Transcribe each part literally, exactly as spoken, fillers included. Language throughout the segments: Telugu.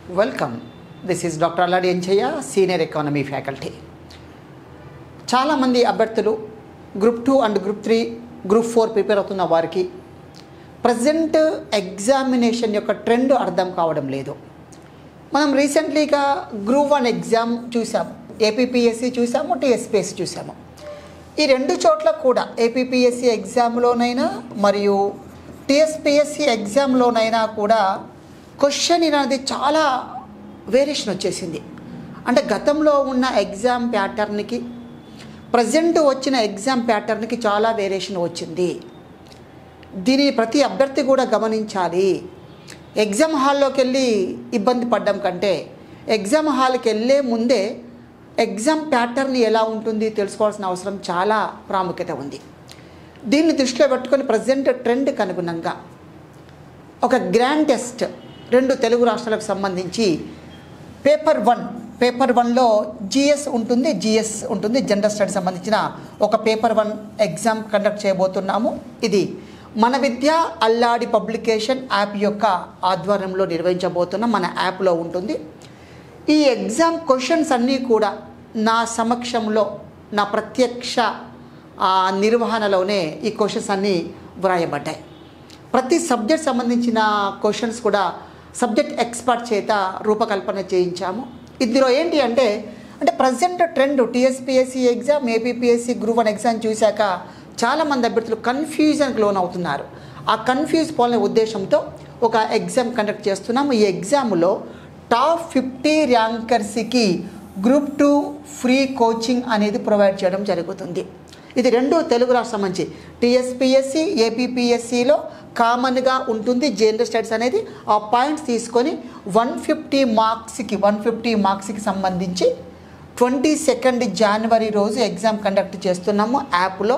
Welcome. This is doctor Alladi Enchayya, senior economy faculty. చాలామంది అభ్యర్థులు group two and group three group four prepare అవుతున్న వారికి ప్రజెంట్ ఎగ్జామినేషన్ యొక్క ట్రెండ్ అర్థం కావడం లేదు. మనం రీసెంట్లీగా గ్రూప్ వన్ ఎగ్జామ్ చూసాము, ఏపీపీఎస్సీ చూసాము, టీఎస్పీఎస్సీ చూసాము. ఈ రెండు చోట్ల కూడా ఏపీపీఎస్సీ ఎగ్జామ్లోనైనా మరియు టీఎస్పీఎస్సీ ఎగ్జామ్లోనైనా కూడా క్వశ్చన్ అనేది చాలా వేరియేషన్ వచ్చేసింది. అంటే గతంలో ఉన్న ఎగ్జామ్ ప్యాటర్న్కి ప్రజెంట్ వచ్చిన ఎగ్జామ్ ప్యాటర్న్కి చాలా వేరియేషన్ వచ్చింది. దీని ప్రతి అభ్యర్థి కూడా గమనించాలి. ఎగ్జామ్ హాల్లోకి వెళ్ళి ఇబ్బంది పడ్డం కంటే ఎగ్జామ్ హాల్కి వెళ్ళే ముందే ఎగ్జామ్ ప్యాటర్న్ ఎలా ఉంటుంది తెలుసుకోవాల్సిన అవసరం చాలా ప్రాముఖ్యత ఉంది. దీన్ని దృష్టిలో పెట్టుకొని ప్రజెంట్ ట్రెండ్కి అనుగుణంగా ఒక గ్రాండ్ టెస్ట్ రెండు తెలుగు రాష్ట్రాలకు సంబంధించి పేపర్ వన్ పేపర్ వన్లో జిఎస్ ఉంటుంది, జిఎస్ ఉంటుంది, జనరల్ స్టడీస్ సంబంధించిన ఒక పేపర్ వన్ ఎగ్జామ్ కండక్ట్ చేయబోతున్నాము. ఇది మన విద్య అల్లాడి పబ్లికేషన్ యాప్ యొక్క ఆధ్వర్యంలో నిర్వహించబోతున్నాం. మన యాప్లో ఉంటుంది. ఈ ఎగ్జామ్ క్వశ్చన్స్ అన్నీ కూడా నా సమక్షంలో నా ప్రత్యక్ష నిర్వహణలోనే ఈ క్వశ్చన్స్ అన్నీ వ్రాయబడ్డాయి. ప్రతి సబ్జెక్ట్ సంబంధించిన క్వశ్చన్స్ కూడా సబ్జెక్ట్ ఎక్స్పర్ట్ చేత రూపకల్పన చేయించాము. ఇందులో ఏంటి అంటే అంటే present trend TSPSC exam, APPSC group one exam చూశాక చాలామంది అభ్యర్థులు కన్ఫ్యూజన్కి లోన్ అవుతున్నారు. ఆ కన్ఫ్యూజ్ పోలే ఉద్దేశంతో ఒక ఎగ్జామ్ కండక్ట్ చేస్తున్నాము. ఈ ఎగ్జామ్లో టాప్ ఫిఫ్టీ ర్యాంకర్స్కి గ్రూప్ టూ ఫ్రీ కోచింగ్ అనేది ప్రొవైడ్ చేయడం జరుగుతుంది. ఇది రెండు తెలుగు రాష్ట్రం నుంచి టీఎస్పీఎస్సీ, ఏపీపీఎస్సీలో కామన్గా ఉంటుంది. జనరల్ స్టడీస్ అనేది ఆ పాయింట్స్ తీసుకొని వన్ ఫిఫ్టీ మార్క్స్కి వన్ ఫిఫ్టీ మార్క్స్కి సంబంధించి ట్వంటీ సెకండ్ జనవరి రోజు ఎగ్జామ్ కండక్ట్ చేస్తున్నాము యాప్లో.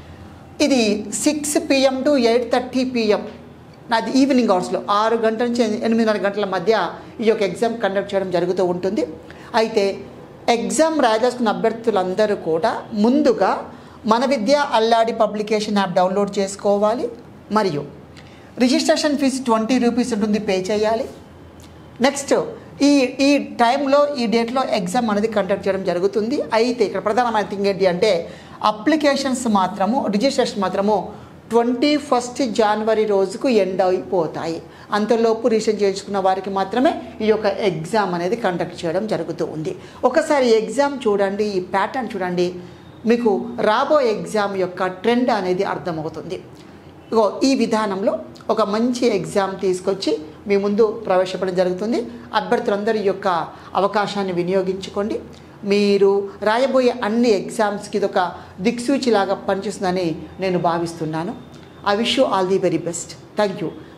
ఇది six PM to eight thirty PM నాది ఈవినింగ్ అవర్స్లో ఆరు గంటల నుంచి ఎనిమిదిన్నర గంటల మధ్య ఈ యొక్క ఎగ్జామ్ కండక్ట్ చేయడం జరుగుతూ ఉంటుంది. అయితే ఎగ్జామ్ రాయాల్సిన అభ్యర్థులందరూ కూడా ముందుగా మన Vidya Alladi publication app download చేసుకోవాలి. మరియు రిజిస్ట్రేషన్ ఫీజు ట్వంటీ రూపీస్ ఉంటుంది, పే చేయాలి. నెక్స్ట్ ఈ ఈ టైంలో ఈ డేట్లో ఎగ్జామ్ అనేది కండక్ట్ చేయడం జరుగుతుంది. అయితే ఇక్కడ ప్రధానమైన థింగ్ ఏంటి అంటే అప్లికేషన్స్ మాత్రము రిజిస్ట్రేషన్ మాత్రము ట్వంటీ ఫస్ట్ జనవరి రోజుకు ఎండ్ అయిపోతాయి. అంతలోపు రిజిస్ట్రేషన్ చేసుకున్న వారికి మాత్రమే ఈ యొక్క ఎగ్జామ్ అనేది కండక్ట్ చేయడం జరుగుతూ ఉంది. ఒకసారి ఎగ్జామ్ చూడండి, ఈ ప్యాటర్న్ చూడండి, మీకు రాబోయే ఎగ్జామ్ యొక్క ట్రెండ్ అనేది అర్థమవుతుంది. ఇగో ఈ విధానంలో ఒక మంచి ఎగ్జామ్ తీసుకొచ్చి మీ ముందు ప్రవేశపెట్టడం జరుగుతుంది. అభ్యర్థులందరూ ఈ యొక్క అవకాశాన్ని వినియోగించుకోండి. మీరు రాయబోయే అన్ని ఎగ్జామ్స్కి ఇది ఒక దిక్సూచిలాగా పనిచేస్తుందని నేను భావిస్తున్నాను. I wish you all the very best. Thank you.